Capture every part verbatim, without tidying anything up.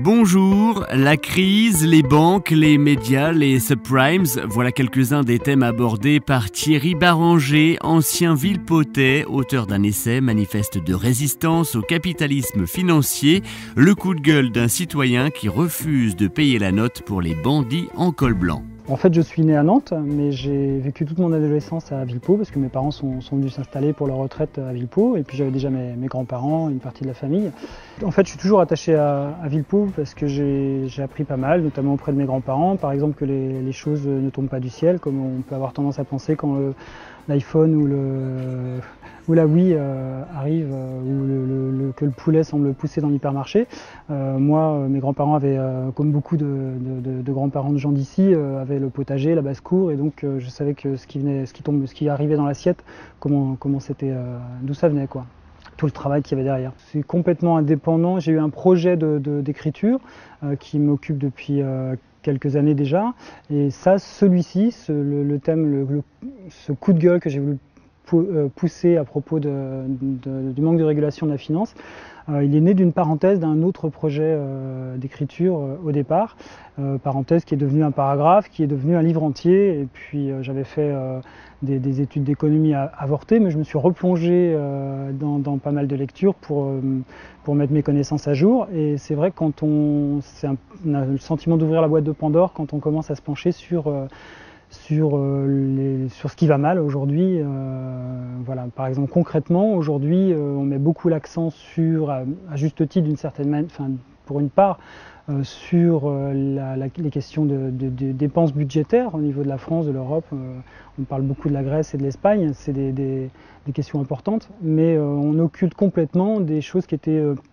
Bonjour, la crise, les banques, les médias, les subprimes, voilà quelques-uns des thèmes abordés par Thierry Baranger, ancien Villepotais, auteur d'un essai manifeste de résistance au capitalisme financier, le coup de gueule d'un citoyen qui refuse de payer la note pour les bandits en col blanc. En fait, je suis né à Nantes, mais j'ai vécu toute mon adolescence à Villepot parce que mes parents sont, sont venus s'installer pour leur retraite à Villepot et puis j'avais déjà mes, mes grands-parents, une partie de la famille. En fait, je suis toujours attaché à, à Villepot parce que j'ai appris pas mal, notamment auprès de mes grands-parents. Par exemple, que les, les choses ne tombent pas du ciel, comme on peut avoir tendance à penser quand l'iPhone ou, le, ou la Wii euh, arrive, euh, ou le, le, le, que le poulet semble pousser dans l'hypermarché. Euh, moi, mes grands-parents avaient, euh, comme beaucoup de, de, de, de grands-parents de gens d'ici, euh, avaient le potager, la basse-cour, et donc euh, je savais que ce qui venait, ce qui tombe, ce qui arrivait dans l'assiette, comment, comment c'était, euh, d'où ça venait, quoi. Tout le travail qu'il y avait derrière. C'est complètement indépendant. J'ai eu un projet d'écriture de, de, euh, qui m'occupe depuis euh, quelques années déjà. Et ça, celui-ci, ce, le, le thème, le, le, ce coup de gueule que j'ai voulu pousser à propos de, de, du manque de régulation de la finance, euh, il est né d'une parenthèse d'un autre projet euh, d'écriture euh, au départ. Euh, parenthèse qui est devenue un paragraphe, qui est devenu un livre entier. Et puis euh, j'avais fait euh, des, des études d'économie avortées, mais je me suis replongé euh, dans, dans pas mal de lectures pour, euh, pour mettre mes connaissances à jour. Et c'est vrai que quand on, un, on a le sentiment d'ouvrir la boîte de Pandore quand on commence à se pencher sur euh, Sur, euh, les, sur ce qui va mal aujourd'hui. Euh, voilà. Par exemple, concrètement, aujourd'hui, euh, on met beaucoup l'accent sur, à, à juste titre d'une certaine manière, enfin, pour une part, euh, sur euh, la, la, les questions de, de, de dépenses budgétaires au niveau de la France, de l'Europe. Euh, on parle beaucoup de la Grèce et de l'Espagne, c'est des, des, des questions importantes, mais euh, on occulte complètement des choses qui étaient euh,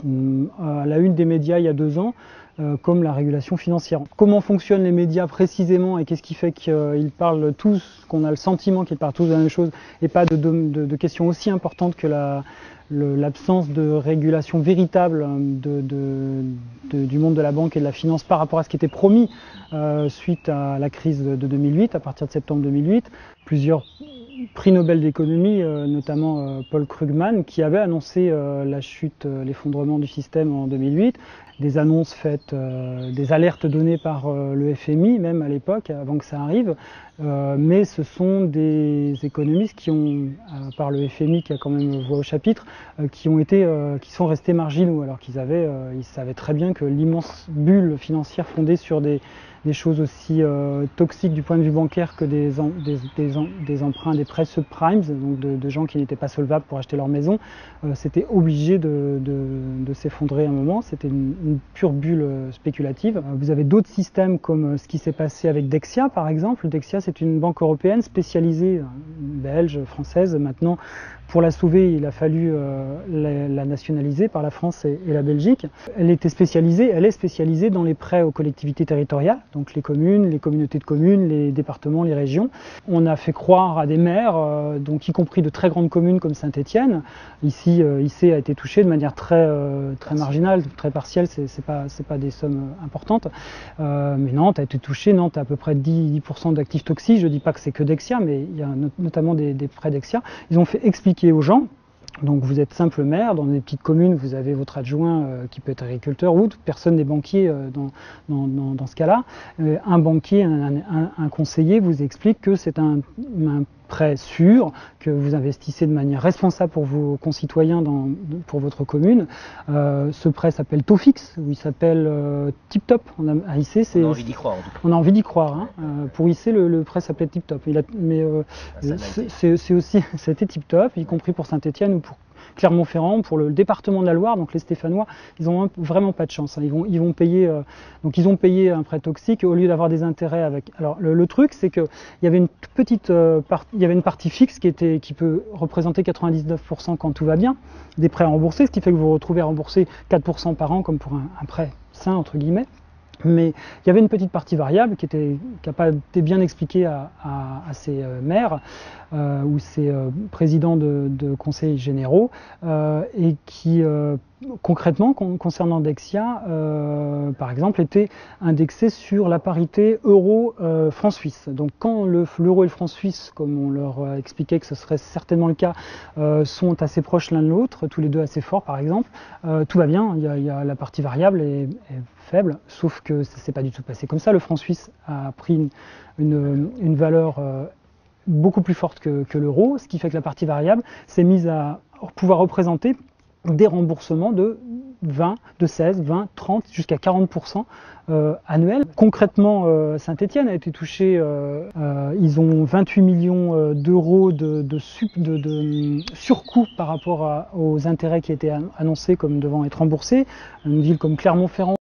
à la une des médias il y a deux ans, euh, comme la régulation financière. Comment fonctionnent les médias précisément et qu'est-ce qui fait qu'ils parlent tous, qu'on a le sentiment qu'ils parlent tous de la même chose et pas de, de, de questions aussi importantes que la, l'absence de régulation véritable de, de, de, du monde de la banque et de la finance par rapport à ce qui était promis euh, suite à la crise de deux mille huit, à partir de septembre deux mille huit. Plusieurs prix Nobel d'économie, euh, notamment euh, Paul Krugman, qui avait annoncé euh, la chute, euh, l'effondrement du système en deux mille huit, des annonces faites, euh, des alertes données par euh, le F M I, même à l'époque, avant que ça arrive, euh, mais ce sont des économistes qui ont, euh, par le F M I qui a quand même voix au chapitre, euh, qui ont été, euh, qui sont restés marginaux, alors qu'ils avaient, euh, ils savaient très bien que l'immense bulle financière fondée sur des des choses aussi euh, toxiques du point de vue bancaire que des, en, des, des, des emprunts, des prêts subprimes, donc de, de gens qui n'étaient pas solvables pour acheter leur maison, euh, c'était obligé de, de, de s'effondrer à un moment. C'était une, une pure bulle spéculative. Vous avez d'autres systèmes comme ce qui s'est passé avec Dexia par exemple. Dexia, c'est une banque européenne spécialisée, belge, française maintenant. Pour la sauver, il a fallu euh, la, la nationaliser par la France et, et la Belgique. Elle était spécialisée, elle est spécialisée dans les prêts aux collectivités territoriales, donc les communes, les communautés de communes, les départements, les régions. On a fait croire à des maires, euh, donc y compris de très grandes communes comme Saint-Étienne. Ici, euh, I C a été touché de manière très, euh, très marginale, très partielle, c'est pas, c'est pas des sommes importantes. Euh, mais Nantes a été touchée, Nantes a à peu près dix pour cent d'actifs toxiques. Je ne dis pas que c'est que Dexia, mais il y a not notamment des, des prêts Dexia. Ils ont fait expliquer aux gens. Donc vous êtes simple maire, dans des petites communes, vous avez votre adjoint euh, qui peut être agriculteur ou toute personne n'est banquier euh, dans, dans, dans, dans ce cas-là. Euh, un banquier, un, un, un conseiller vous explique que c'est un, un prêt sûr, que vous investissez de manière responsable pour vos concitoyens, dans, pour votre commune. Euh, ce prêt s'appelle taux fixe, ou il s'appelle euh, Tip Top. On a, à I C, on a envie d'y croire. En tout cas. On a envie d'y croire. Hein. Euh, pour I C, le, le prêt s'appelait Tip Top. Il a, mais euh, c'est aussi, c'était Tip Top, y compris pour Saint-Étienne ou pour Clermont-Ferrand, pour le département de la Loire, donc les Stéphanois, ils n'ont vraiment pas de chance. Hein. Ils vont, ils vont payer, euh, donc ils ont payé un prêt toxique au lieu d'avoir des intérêts avec. Alors le, le truc, c'est que il y avait une petite, euh, part, il y avait une partie fixe qui était, qui peut représenter quatre-vingt-dix-neuf pour cent quand tout va bien, des prêts à rembourser, ce qui fait que vous vous retrouvez à rembourser quatre pour cent par an, comme pour un, un prêt sain entre guillemets. Mais il y avait une petite partie variable qui était qui n'a pas été bien expliquée à, à, à ces euh, maires euh, ou ces euh, présidents de, de conseils généraux euh, et qui euh, concrètement, con concernant Dexia, euh, par exemple, était indexé sur la parité euro-franc euh, suisse. Donc quand l'euro et le franc suisse, comme on leur a expliqué que ce serait certainement le cas, euh, sont assez proches l'un de l'autre, tous les deux assez forts par exemple, euh, tout va bien, il y a, il y a la partie variable est, est faible, sauf que ça ne s'est pas du tout passé comme ça. Le franc suisse a pris une, une, une valeur euh, beaucoup plus forte que, que l'euro, ce qui fait que la partie variable s'est mise à pouvoir représenter des remboursements de vingt, de seize, vingt, trente jusqu'à quarante pour cent euh, annuels. Concrètement, euh, Saint-Étienne a été touché, euh, euh, ils ont vingt-huit millions d'euros de, de, de, de surcoût par rapport à, aux intérêts qui étaient annoncés comme devant être remboursés. Une ville comme Clermont-Ferrand